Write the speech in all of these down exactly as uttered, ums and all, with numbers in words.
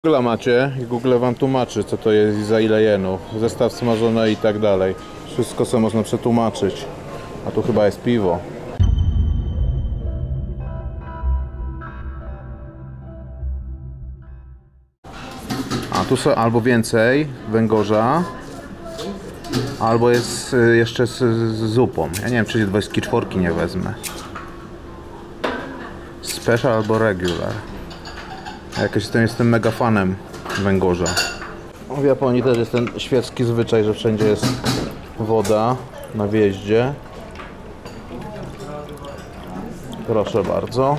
Google macie i Google wam tłumaczy, co to jest i za ile jenów, zestaw smażone i tak dalej. Wszystko co można przetłumaczyć. A tu chyba jest piwo. A tu są albo więcej węgorza, albo jest jeszcze z, z zupą. Ja nie wiem, czy dwadzieścia cztery nie wezmę. Special albo regular. Jakoś jestem, jestem mega fanem węgorza. W Japonii też jest ten świecki zwyczaj, że wszędzie jest woda na wjeździe. Proszę bardzo.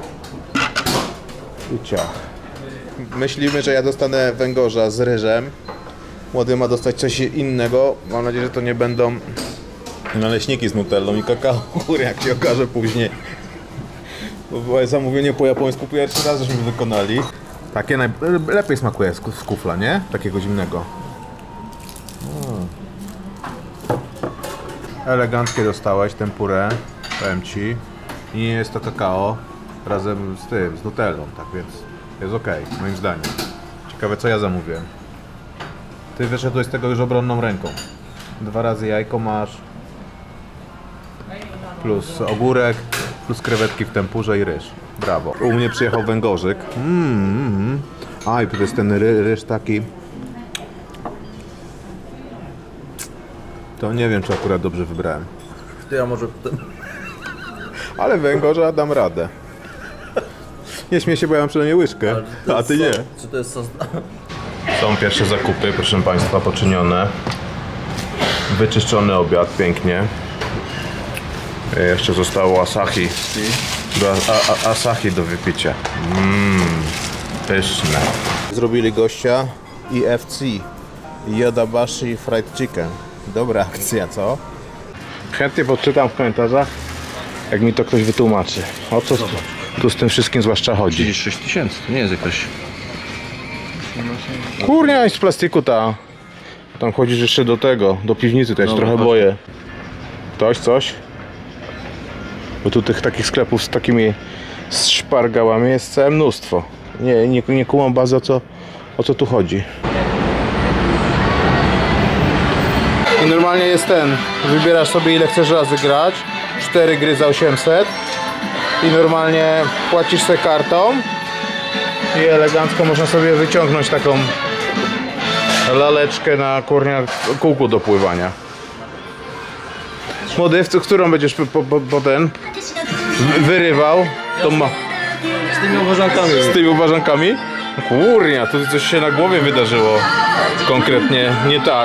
I ciach. Myślimy, że ja dostanę węgorza z ryżem. Młody ma dostać coś innego. Mam nadzieję, że to nie będą naleśniki z nutellą i kakao, jak się okaże później. Bo było zamówienie po japońsku, pierwszy raz żeśmy wykonali. Takie najlepiej smakuje z kufla, nie? Takiego zimnego. Hmm. Eleganckie dostałeś tempurę, powiem ci. I nie jest to kakao razem z tym, z nutellą, tak więc jest ok, moim zdaniem. Ciekawe co ja zamówiłem. Ty wyszedłeś z tego już obronną ręką. Dwa razy jajko masz. Plus ogórek, plus krewetki w tempurze i ryż. Brawo. U mnie przyjechał węgorzyk. Mm, mm. A i tu jest ten ry, ryż taki. To nie wiem, czy akurat dobrze wybrałem. Ty, ja może potem... Ale węgorza dam radę. Nie śmiej się, bo ja mam przynajmniej łyżkę, a ty nie. Sos, czy to jest sos? Są pierwsze zakupy, proszę Państwa, poczynione. Wyczyszczony obiad, pięknie. Jeszcze zostało Asahi. Do, a, a, Asahi do wypicia. Mmm, pyszne. Zrobili gościa I F C. Yodabashi Fried Chicken. Dobra akcja, co? Chętnie podczytam w komentarzach, jak mi to ktoś wytłumaczy. O co tu, tu z tym wszystkim zwłaszcza chodzi? trzydzieści sześć tysięcy, to nie jest jakaś... Kurnia, z plastiku ta. Tam chodzisz jeszcze do tego, do piwnicy, to ja się Dobra, trochę chodź. boję. Ktoś, coś? Bo tu tych takich sklepów z takimi z szpargałami jest całe mnóstwo. Nie, nie, nie kumam bardzo o co, o co tu chodzi. I normalnie jest ten, wybierasz sobie ile chcesz razy grać. cztery gry za osiemset. I normalnie płacisz sobie kartą. I elegancko można sobie wyciągnąć taką laleczkę na kurnia kółku do pływania. Młody, w którą będziesz po, po, po ten wyrywał? To ma... Z tymi uważankami. Z tymi uważankami? Kurnia, tu coś się na głowie wydarzyło. Konkretnie nie tak.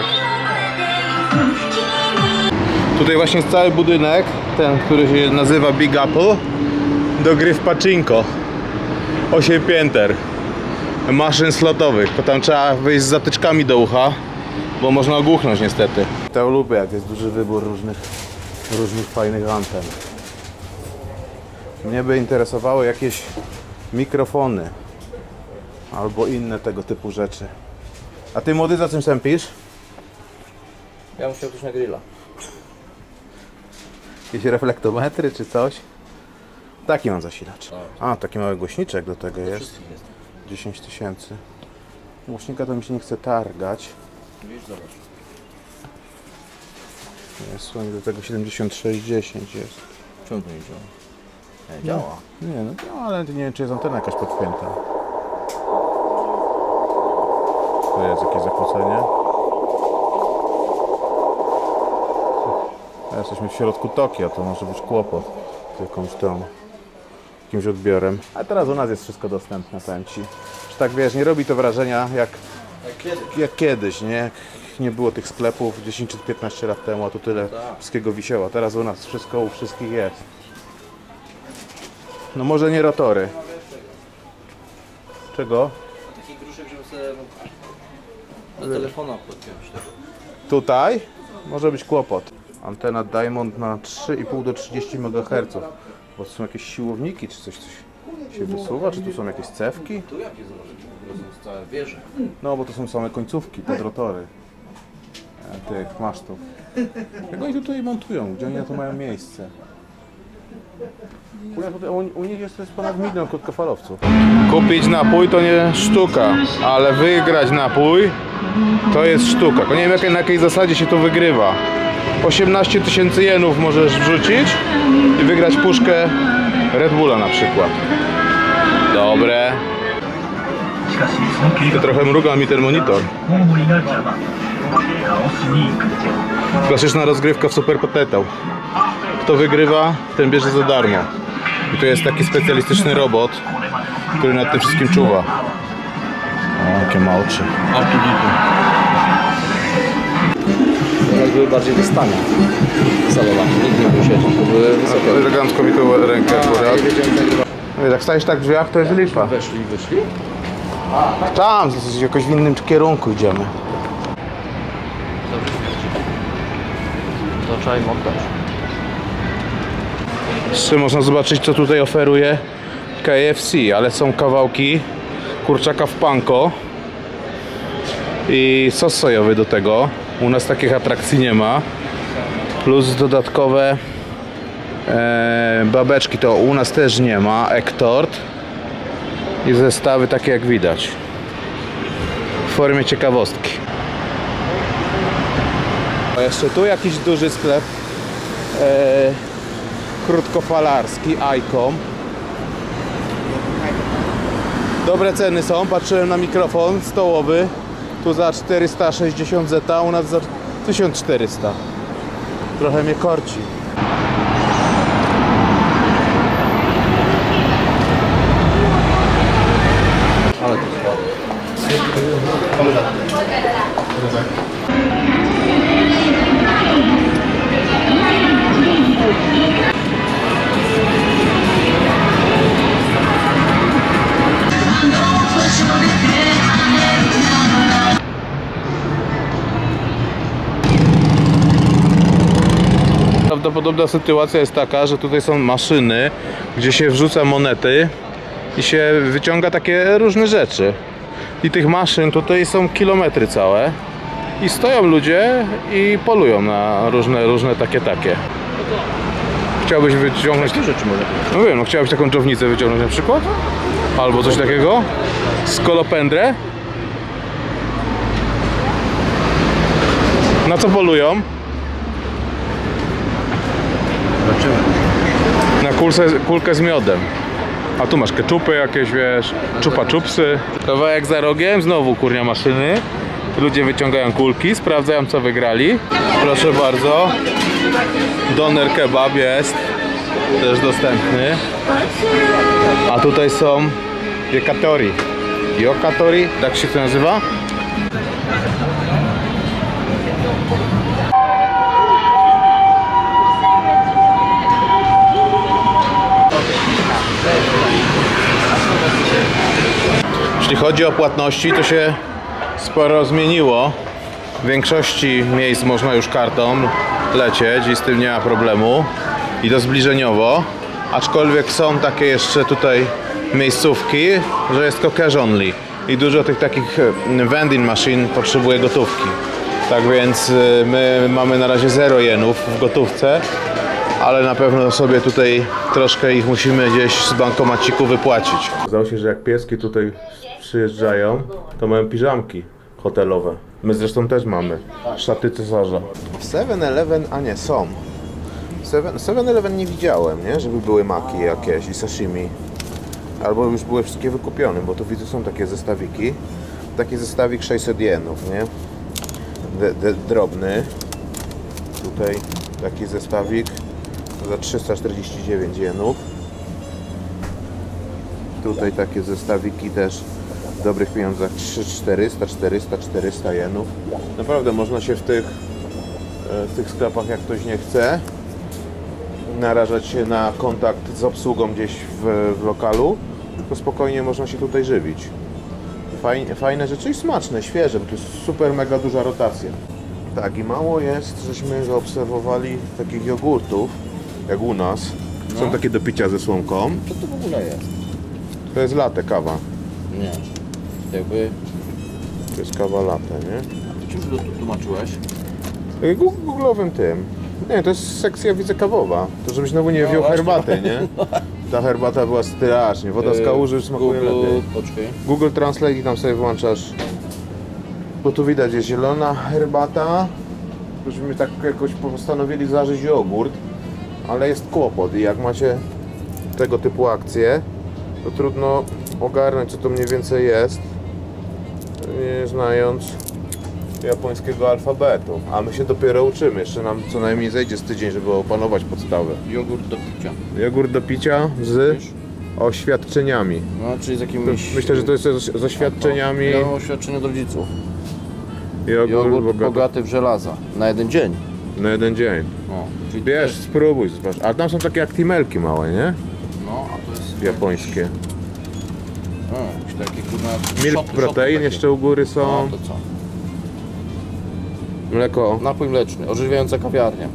Tutaj właśnie jest cały budynek, ten, który się nazywa Big Apple, do gry w pachinko. osiem pięter maszyn slotowych, to tam trzeba wyjść z zatyczkami do ucha, bo można ogłuchnąć niestety. To lubię, jak jest duży wybór różnych, różnych fajnych anten. Mnie by interesowały jakieś mikrofony albo inne tego typu rzeczy. A ty, młody, za czym sępisz? Ja musiał coś na grilla. Jakieś reflektometry czy coś? Taki mam zasilacz. A, taki mały głośniczek do tego jest. dziesięć tysięcy. Głośnika to mi się nie chce targać. Widzisz, zobacz. Jest do tego siedemdziesiąt sześć dziesięć jest. Czemu to nie działa? Nie, działa. Nie, no, no ale nie wiem, czy jest antena jakaś podpięta. Tu jest jakieś zakłócenie. Jesteśmy w środku Tokio, to może być kłopot z jakąś tą, jakimś odbiorem. A teraz u nas jest wszystko dostępne, powiem ci. Że tak wiesz, nie robi to wrażenia jak, Jak kiedyś. jak kiedyś, nie? Jak nie było tych sklepów dziesięć czy piętnaście lat temu, a tu tyle Tak. wszystkiego wisiało. Teraz u nas wszystko u wszystkich jest. No może nie rotory. Czego? Taki gruszek, żeby sobie do telefona podpiąć tego. Tutaj może być kłopot. Antena Diamond na trzy i pół do trzydziestu megaherców. Bo to są jakieś siłowniki czy coś, coś się wysuwa? Czy tu są jakieś cewki? Tu jakie założyć? Po prostu z całe wieże. No bo to są same końcówki pod rotory. E, Tych masztów. Jak oni tutaj montują? Gdzie oni na to mają miejsce? U, u nich jest też ponad milion krótkofalowców. Kupić napój to nie sztuka, ale wygrać napój to jest sztuka. To nie wiem jak, na jakiej zasadzie się to wygrywa. osiemnaście tysięcy jenów możesz wrzucić i wygrać puszkę Red Bulla na przykład. Dobre. To trochę mruga mi ten monitor. Klasyczna rozgrywka w Super Potato. Kto wygrywa, ten bierze za darmo. I to jest taki specjalistyczny robot, który nad tym wszystkim czuwa. O, jakie ma oczy. One były bardziej wystane salowane, nikt nie mógł siedzieć, to były wysokie. Elegancko mi tu rękę akurat. Jak stajesz tak w drzwiach, to jest lipa. Weszli, wyszli? Tam, jakoś w innym kierunku idziemy. To trzeba im oddać. Jeszcze można zobaczyć, co tutaj oferuje K F C, ale są kawałki kurczaka w panko i sos sojowy do tego. U nas takich atrakcji nie ma. Plus dodatkowe e, babeczki to u nas też nie ma. Egg tort i zestawy takie jak widać w formie ciekawostki. A jeszcze tu jakiś duży sklep e, krótkofalarski Icom. Dobre ceny są, patrzyłem na mikrofon stołowy. Tu za czterysta sześćdziesiąt zeta, u nas za tysiąc czterysta. Trochę mnie korci. Ale to słabo. Prawdopodobna sytuacja jest taka, że tutaj są maszyny, gdzie się wrzuca monety i się wyciąga takie różne rzeczy. I tych maszyn tutaj są kilometry całe i stoją ludzie i polują na różne, różne takie takie. Chciałbyś wyciągnąć te rzeczy może? No wiem, no chciałbyś taką dżownicę wyciągnąć na przykład? Albo coś takiego? Skolopendrę? Na co polują? Na kulkę, kulkę z miodem. A tu masz keczupy jakieś, wiesz, czupa czupsy. Kawałek za rogiem, znowu kurnia maszyny. Ludzie wyciągają kulki, sprawdzają co wygrali. Proszę bardzo. Doner kebab jest też dostępny. A tutaj są yokatori. Yokatori, tak się to nazywa? Jeśli chodzi o płatności, to się sporo zmieniło. W większości miejsc można już kartą lecieć i z tym nie ma problemu. I to zbliżeniowo. Aczkolwiek są takie jeszcze tutaj miejscówki, że jest tylko cash only. I dużo tych takich vending machine potrzebuje gotówki. Tak więc my mamy na razie zero jenów w gotówce. Ale na pewno sobie tutaj troszkę ich musimy gdzieś z bankomaciku wypłacić. Zdało się, że jak pieski tutaj przyjeżdżają, to mają piżamki hotelowe. My zresztą też mamy. Szaty cesarza. W seven eleven, a nie, są. seven eleven nie widziałem, nie? Żeby były maki jakieś i sashimi. Albo już były wszystkie wykupione, bo tu widzę są takie zestawiki. Taki zestawik sześćset jenów, nie? D -d Drobny. Tutaj taki zestawik za trzysta czterdzieści dziewięć jenów. Tutaj takie zestawiki też w dobrych pieniądzach czterysta, czterysta, czterysta jenów. Naprawdę można się w tych, w tych sklepach, jak ktoś nie chce, narażać się na kontakt z obsługą gdzieś w, w lokalu, to spokojnie można się tutaj żywić. Fajne, fajne rzeczy i smaczne, świeże, bo to jest super mega duża rotacja. Tak, i mało jest, żeśmy zaobserwowali takich jogurtów, jak u nas. Są no. Takie do picia ze słomką. Co to w ogóle jest? To jest latte kawa. Nie. Jakby... To jest kawa latte, nie? A to czym to tłumaczyłeś? Googlowym tym. Nie, to jest sekcja, widzę, kawowa. To żebyś znowu nie No wziął właśnie. herbaty, nie? Ta herbata była strasznie. Woda z kałuży już smakuje Google, lepiej. poczekaj. Google Translate i tam sobie włączasz. Bo tu widać, jest zielona herbata. Żeśmy tak jakoś postanowili zażyć jogurt. Ale jest kłopot i jak macie tego typu akcje, to trudno ogarnąć, co to mniej więcej jest, nie znając japońskiego alfabetu. A my się dopiero uczymy, jeszcze nam co najmniej zejdzie z tydzień, żeby opanować podstawę. Jogurt do picia. Jogurt do picia z Wiesz? oświadczeniami. No, czyli z jakimiś... Myślę, że to jest z z oświadczeniami. Ja mam oświadczenie od rodziców. Jogurt, Jogurt bogaty. bogaty w żelaza. Na jeden dzień. Na jeden dzień. O, czyli Wiesz, spróbuj, zobacz. A tam są takie aktimelki małe, nie? No, a to jest... Japońskie. O, jakieś takie kurwa... Milk szoty, protein szoty jeszcze u góry takie. są. No, to co? Mleko. Napój mleczny, orzeźwiająca kawiarnia.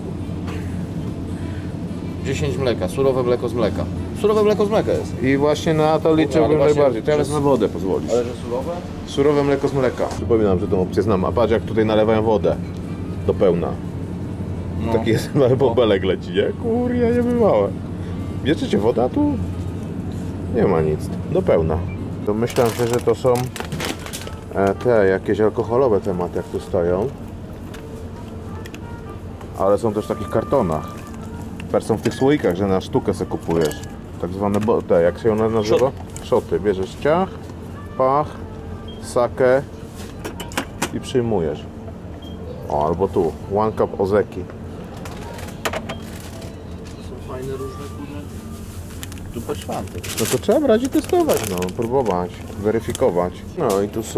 dziesięć mleka, surowe mleko z mleka. Surowe mleko z mleka jest. I właśnie na to liczyłbym Ale właśnie najbardziej. Teraz przez- na wodę pozwolisz. Ale że surowe? Surowe mleko z mleka. Przypominam, że tą opcję znam. A patrz, jak tutaj nalewają wodę do pełna. No. Taki jest mały bąbelek leci, nie? Kurja, nie bywałe. Bierzecie woda tu? Nie ma nic. Do pełna. To myślałem się, że to są e, te jakieś alkoholowe tematy, jak tu stoją. Ale są też w takich kartonach. Też są w tych słoikach, że na sztukę se kupujesz. Tak zwane, bo- te, jak się one nazywa? Szoty. Bierzesz ciach, pach, sakę i przyjmujesz. O, albo tu, one cup ozeki. Są fajne różne kurze. Tu poczwanty. No to trzeba brać i testować, no, próbować, weryfikować. No i tu są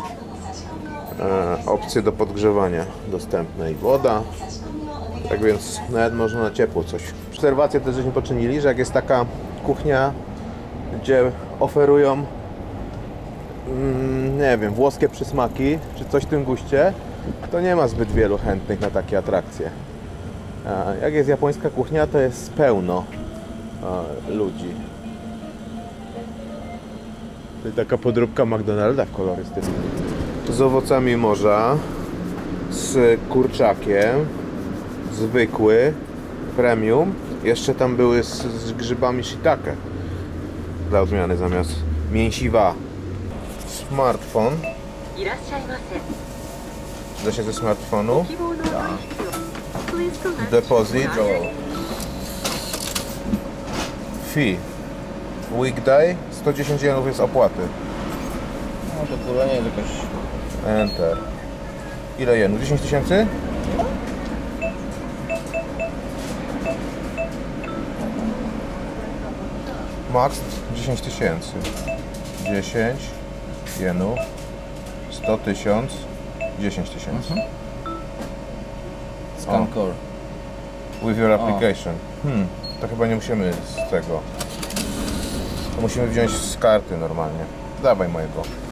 e, opcje do podgrzewania dostępne i woda. Tak więc nawet można na ciepło coś. Obserwację też żeśmy poczynili, że jak jest taka kuchnia, gdzie oferują mm, nie wiem, włoskie przysmaki, czy coś w tym guście, to nie ma zbyt wielu chętnych na takie atrakcje. A jak jest japońska kuchnia, to jest pełno a, ludzi. To taka podróbka McDonalda w kolorystyce. Z owocami morza, z kurczakiem, zwykły, premium. Jeszcze tam były z, z grzybami shiitake. Dla odmiany zamiast mięsiwa. Smartfon. いらっしゃいませ。 Da się ze smartfonu. 希望のお取引をクエストが Deposit. Fee. Weekday. sto dziesięć jenów jest opłaty. No to kurwa nie jest jakaś... Enter. Ile jenów? dziesięć tysięcy? Max dziesięć tysięcy. dziesięć jenów. sto tysiąc. dziesięć tysięcy. Scan core. With your application. Hmm, to chyba nie musimy z tego. To musimy wziąć z karty normalnie. Dawaj mojego.